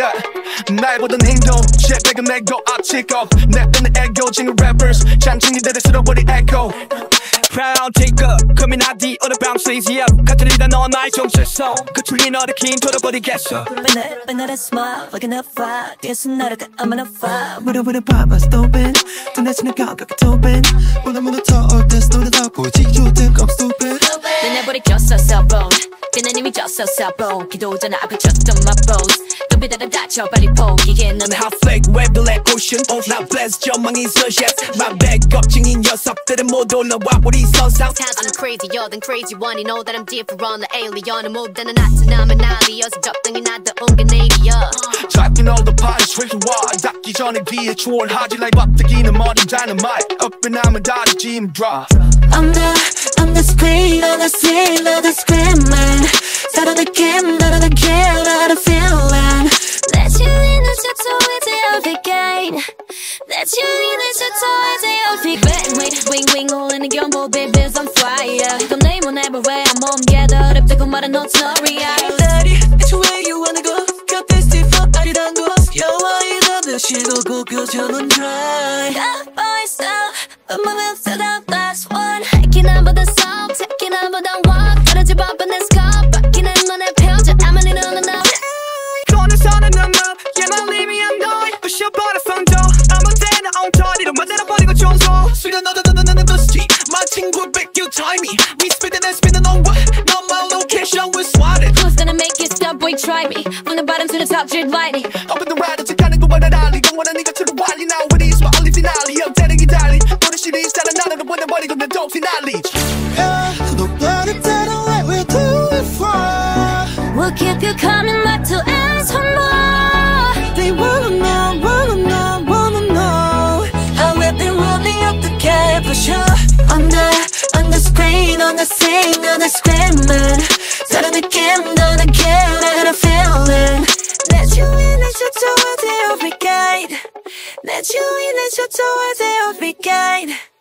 CapCut 날 보던 행동 제백은 내고 아치고 내 뺀 애교쟁이 rappers 잔챙이들을 쓸어버린 echo Proud taker coming out the other bounces yeah 가짜리다 넌 나의 정체성 그 틀린 어리킨 돌아버리겠어 맨날 smile like an F5 뒤에서 나를 다 I'm an F5 무릎을 봐봐 stupid 또 내치는 감각이 stupid 오늘 문을 터올 때 손을 다 보이지 You think I'm stupid 내 내버리겠어 cell phone 그는 이미 졌어 cell phone 기도 전에 앞에 쳤던 my bros 눈빛에다 다쳐 빨리 포기해 넌 How fake Badvillain Hurricane 나 bless 전망이 suggest My bag 겁쟁인 녀석들은 못 올라와 우리 선상 I'm crazier than crazy one You know that I'm different the alien 무대는 나타나면 난리여서 적당히 나도 옮겨내리야 Typing all the parties drinking wine 닿기 전에 귀에 추월하지 like 밥뜨기는 머리 dynamite Up and I'm a daddy Jim drop I'm the speed on the scene of the screaming Out of the game, out of the game, out of feeling Let you in the shuttle with the Hurricane Let you in the shuttle with the Hurricane Wait, wing, wing, all in the 경보, baby's on fire 넌 내 몸 everywhere, I'm on together 어렵다고 말은 no story Lady, it's where you wanna go got this different 아리란 곳 여와이다 드시고 고교전은 dry Got boys now, but my lips are the last one Hacking up the song, taking up the walk 떨어져 버린 내 scar 바뀌는 눈의 표정 아무리 너는 나 꺼내서는 넌 up Yeah my living I'm going 부셔버려 성도 아무 때나 엉터리로 만들어버리고 청소 수련 너도 너는 도시지 My 친구 뺏겨 timey We spinning and spinning on what No my location we swatted Who's gonna make it stop boy try me From the bottom to the top jet lightning Up in the ride 어떻게하는 거보다 달리 영원한 네가 들어 완리 Now it is my only finale 업되는 기다리 너의 시리즈 다른 나라를 보내버리고 내 도 피날리 Nobody tell what we'll do it for We'll keep you coming back to ask for more They wanna know, wanna know, wanna know How we've been running up the cap for sure On the screen, on the scene, on the screaming 다른 느낌, 더 느낌, I feeling Let you in, let you do it, they'll be guide Let you in, let you do it, they'll be guide